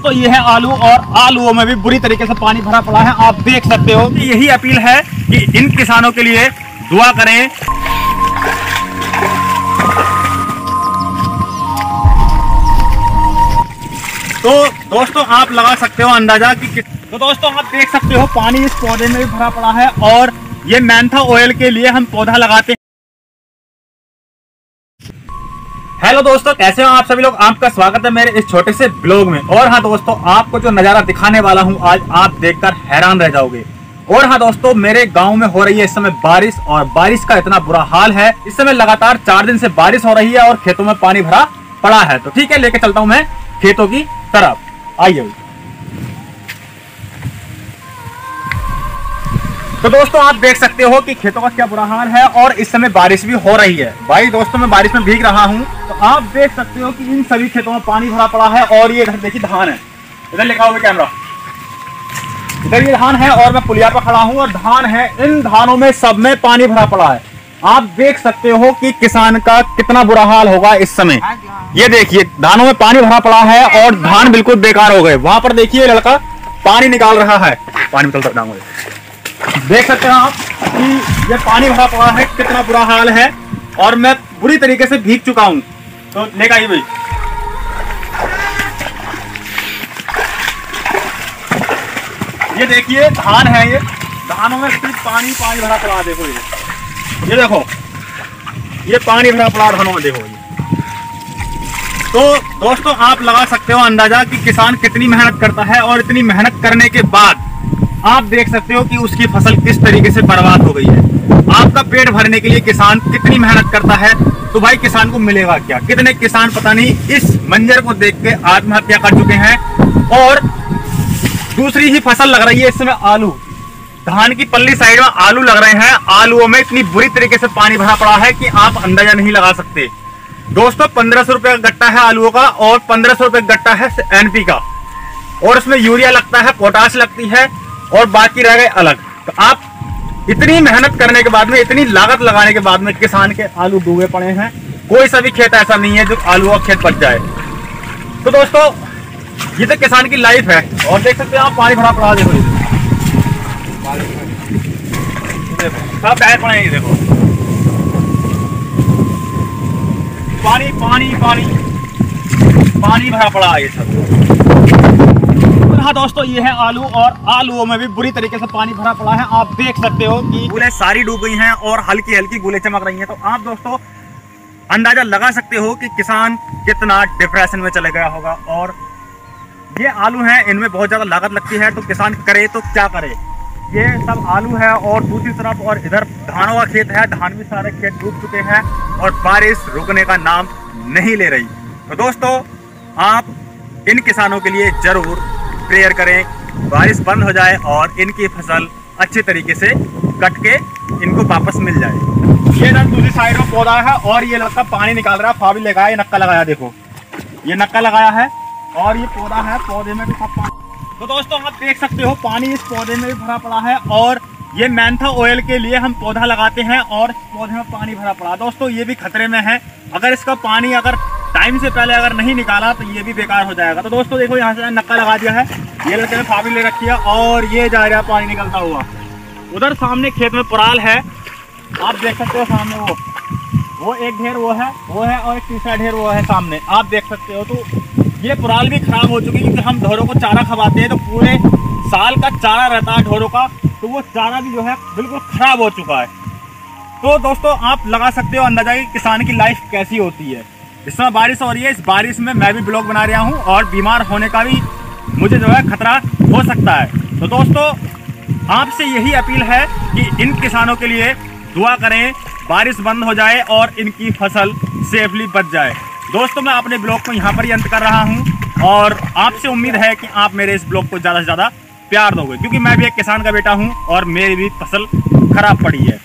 दोस्तों ये है आलू, और आलूओं में भी बुरी तरीके से पानी भरा पड़ा है। आप देख सकते हो। यही अपील है कि इन किसानों के लिए दुआ करें। तो दोस्तों आप लगा सकते हो अंदाजा कि तो दोस्तों आप देख सकते हो पानी इस पौधे में भी भरा पड़ा है, और ये मेंथा ऑयल के लिए हम पौधा लगाते हैं। हेलो दोस्तों, कैसे हो आप सभी लोग। आपका स्वागत है मेरे इस छोटे से ब्लॉग में। और हाँ दोस्तों, आपको जो नजारा दिखाने वाला हूँ आज, आप देखकर हैरान रह जाओगे। और हाँ दोस्तों, मेरे गांव में हो रही है इस समय बारिश, और बारिश का इतना बुरा हाल है। इस समय लगातार 4 दिन से बारिश हो रही है और खेतों में पानी भरा पड़ा है। तो ठीक है, लेके चलता हूँ मैं खेतों की तरफ। आइए। तो दोस्तों आप देख सकते हो कि खेतों का क्या बुरा हाल है, और इस समय बारिश भी हो रही है। भाई दोस्तों, मैं बारिश में भीग रहा हूँ। तो आप देख सकते हो कि इन सभी खेतों में पानी भरा पड़ा है। और ये इधर देखिए धान है, इधर लिखा हुआ कैमरा, इधर ये धान है, और मैं पुलिया पर खड़ा हूँ और धान है। इन धानों में सब में पानी भरा पड़ा है। आप देख सकते हो कि किसान का कितना बुरा हाल होगा इस समय। ये देखिए धानों में पानी भरा पड़ा है और धान बिल्कुल बेकार हो गए। वहां पर देखिए लड़का पानी निकाल रहा है, पानी में चलता हूँ। देख सकते हैं आप कि ये पानी भरा पड़ा है, कितना बुरा हाल है, और मैं बुरी तरीके से भीग चुका हूं। तो लेकर आइए भाई। ये देखिए धान है, ये धानों में सिर्फ पानी भरा पड़ा है। देखो ये देखो, ये पानी भरा पड़ा धानों में, देखो ये। तो दोस्तों आप लगा सकते हो अंदाजा कि किसान कितनी मेहनत करता है, और इतनी मेहनत करने के बाद आप देख सकते हो कि उसकी फसल किस तरीके से बर्बाद हो गई है। आपका पेट भरने के लिए किसान कितनी मेहनत करता है, तो भाई किसान को मिलेगा क्या। कितने किसान पता नहीं इस मंजर को देख के आत्महत्या कर चुके हैं। और दूसरी ही फसल लग रही है इस समय आलू, धान की पल्ली साइड में आलू लग रहे हैं। आलूओं में इतनी बुरी तरीके से पानी भरा पड़ा है कि आप अंदाजा नहीं लगा सकते। दोस्तों 1500 रुपए का गट्टा है आलूओं का, और 1500 रुपए गट्टा है NP का, और उसमें यूरिया लगता है, पोटाश लगती है, और बाकी रह गए अलग। तो आप इतनी मेहनत करने के बाद में, इतनी लागत लगाने के बाद में किसान के आलू डूबे पड़े हैं। कोई सा भी खेत ऐसा नहीं है जो आलू का खेत बच जाए। तो दोस्तों ये तो किसान की लाइफ है। और देख सकते हैं आप पानी भरा पड़ा, देखो सब टायर पड़े हैं। देखो पानी पानी पानी पानी भरा पड़ा है ये सब। हाँ दोस्तों, ये है आलू, और आलूओं में भी बुरी तरीके से पानी भरा पड़ा है। आप देख सकते हो कि गुलें सारी डूब गई हैं, और हल्की हल्की गुलें चमक रही हैं। तो आप दोस्तों अंदाजा लगा सकते हो कि किसान कितना डिप्रेशन में चले गया होगा। और ये आलू हैं, इनमें बहुत ज़्यादा लागत लगती है। तो किसान करे तो क्या करे। ये सब आलू है, और दूसरी तरफ और इधर धानों का खेत है। धान भी सारे खेत डूब चुके हैं, और बारिश रुकने का नाम नहीं ले रही। तो दोस्तों आप इन किसानों के लिए जरूर प्रेयर करें, बारिश बंद हो जाए और इनकी फसल अच्छे तरीके से कट के इनको वापस मिल जाए। ये ना दूसरी साइड में पौधा है, और ये लड़का पानी निकाल रहा है। फावड़ी लगाया, ये नक्का लगाया, देखो ये नक्का लगाया है, और ये पौधा है, पौधे में भी सब पानी। तो दोस्तों आप देख सकते हो पानी इस पौधे में भी भरा पड़ा है, और ये मेंथा ऑयल के लिए हम पौधा लगाते हैं, और इस पौधे में पानी भरा पड़ा। दोस्तों ये भी खतरे में है। अगर इसका पानी अगर टाइम से पहले अगर नहीं निकाला तो ये भी बेकार हो जाएगा। तो दोस्तों देखो यहाँ से नक्का लगा दिया है, ये लड़के ने फावड़ी ले रखी है, और ये जा रहा है पानी निकलता हुआ। उधर सामने खेत में पराल है, आप देख सकते हो सामने वो एक ढेर वो है, और एक तीसरा ढेर वो है सामने, आप देख सकते हो। तो ये पराल भी खराब हो चुकी है, क्योंकि हम ढोरों को चारा खवाते हैं। तो पूरे साल का चारा रहता है ढोरों का, तो वो चारा भी जो है बिल्कुल खराब हो चुका है। तो दोस्तों आप लगा सकते हो अंदाजा कि किसान की लाइफ कैसी होती है। इस समय बारिश हो रही है, इस बारिश में मैं भी ब्लॉग बना रहा हूँ, और बीमार होने का भी मुझे जो है खतरा हो सकता है। तो दोस्तों आपसे यही अपील है कि इन किसानों के लिए दुआ करें, बारिश बंद हो जाए और इनकी फसल सेफली बच जाए। दोस्तों मैं अपने ब्लॉग को यहाँ पर ही अंत कर रहा हूँ, और आपसे उम्मीद है कि आप मेरे इस ब्लॉग को ज़्यादा से ज़्यादा प्यार दोगे, क्योंकि मैं भी एक किसान का बेटा हूँ, और मेरी भी फसल खराब पड़ी है।